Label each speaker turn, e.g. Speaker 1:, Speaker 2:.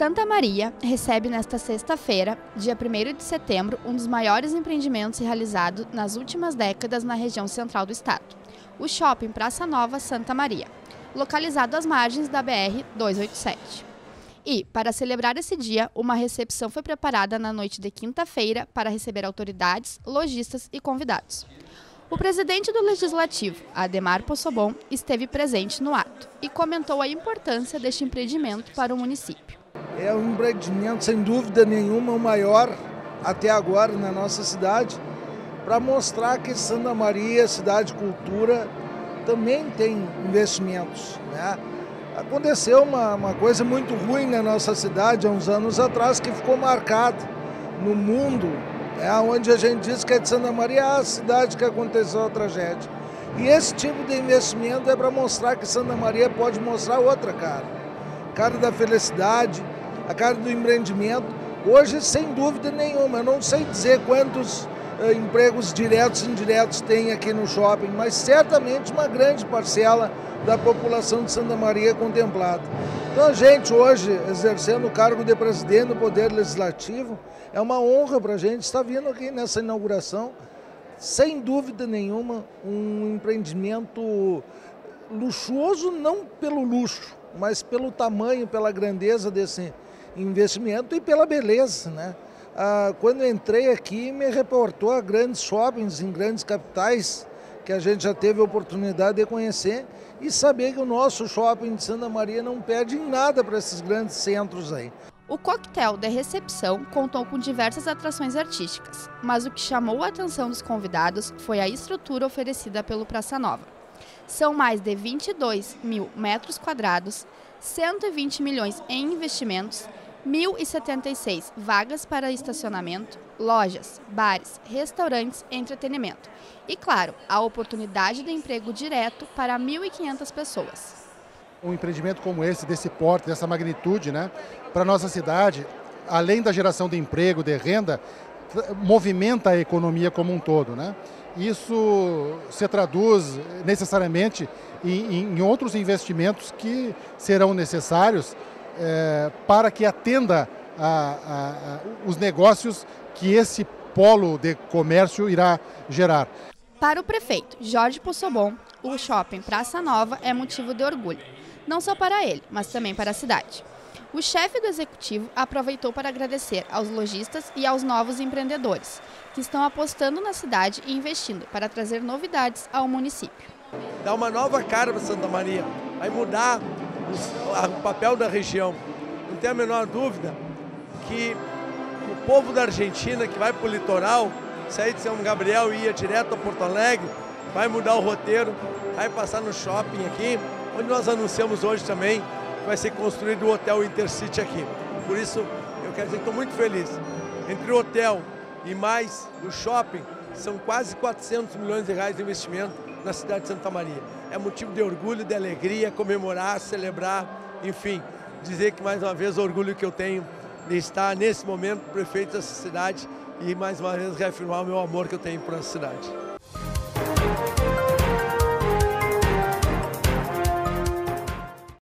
Speaker 1: Santa Maria recebe nesta sexta-feira, dia 1º de setembro, um dos maiores empreendimentos realizados nas últimas décadas na região central do estado, o Shopping Praça Nova Santa Maria, localizado às margens da BR-287. E, para celebrar esse dia, uma recepção foi preparada na noite de quinta-feira para receber autoridades, lojistas e convidados. O presidente do Legislativo, Adhemar Possobon, esteve presente no ato e comentou a importância deste empreendimento para o município.
Speaker 2: É um empreendimento, sem dúvida nenhuma, o maior até agora na nossa cidade, para mostrar que Santa Maria, cidade de cultura, também tem investimentos, né? Aconteceu uma coisa muito ruim na nossa cidade há uns anos atrás, que ficou marcado no mundo, onde a gente diz que é de Santa Maria a cidade que aconteceu a tragédia. E esse tipo de investimento é para mostrar que Santa Maria pode mostrar outra cara. A cara da felicidade, a cara do empreendimento. Hoje, sem dúvida nenhuma, eu não sei dizer quantos empregos diretos e indiretos tem aqui no shopping, mas certamente uma grande parcela da população de Santa Maria é contemplada. Então a gente hoje, exercendo o cargo de presidente do Poder Legislativo, é uma honra para a gente estar vindo aqui nessa inauguração. Sem dúvida nenhuma, um empreendimento luxuoso, não pelo luxo, mas pelo tamanho, pela grandeza desse investimento e pela beleza, né? Quando eu entrei aqui, me reportou a grandes shoppings em grandes capitais, que a gente já teve a oportunidade de conhecer, e saber que o nosso shopping de Santa Maria não perde em nada para esses grandes centros aí.
Speaker 1: O coquetel de recepção contou com diversas atrações artísticas, mas o que chamou a atenção dos convidados foi a estrutura oferecida pelo Praça Nova. São mais de 22 mil metros quadrados, 120 milhões em investimentos, 1.076 vagas para estacionamento, lojas, bares, restaurantes e entretenimento. E, claro, a oportunidade de emprego direto para 1.500 pessoas.
Speaker 3: Um empreendimento como esse, desse porte, dessa magnitude, né, para a nossa cidade, além da geração de emprego, de renda, movimenta a economia como um todo, né? Isso se traduz necessariamente em outros investimentos que serão necessários para que atenda os negócios que esse polo de comércio irá gerar.
Speaker 1: Para o prefeito Jorge Possobon, o Shopping Praça Nova é motivo de orgulho, não só para ele, mas também para a cidade. O chefe do executivo aproveitou para agradecer aos lojistas e aos novos empreendedores, que estão apostando na cidade e investindo para trazer novidades ao município.
Speaker 4: Dá uma nova cara para Santa Maria, vai mudar o papel da região. Não tem a menor dúvida que o povo da Argentina que vai para o litoral, sair de São Gabriel e ir direto a Porto Alegre, vai mudar o roteiro, vai passar no shopping aqui, onde nós anunciamos hoje também que vai ser construído o Hotel Intercity aqui. Por isso, eu quero dizer que estou muito feliz. Entre o hotel e mais o shopping, são quase 400 milhões de reais de investimento na cidade de Santa Maria. É motivo de orgulho, de alegria, comemorar, celebrar, enfim, dizer que mais uma vez o orgulho que eu tenho de estar nesse momento prefeito dessa cidade e mais uma vez reafirmar o meu amor que eu tenho por essa cidade.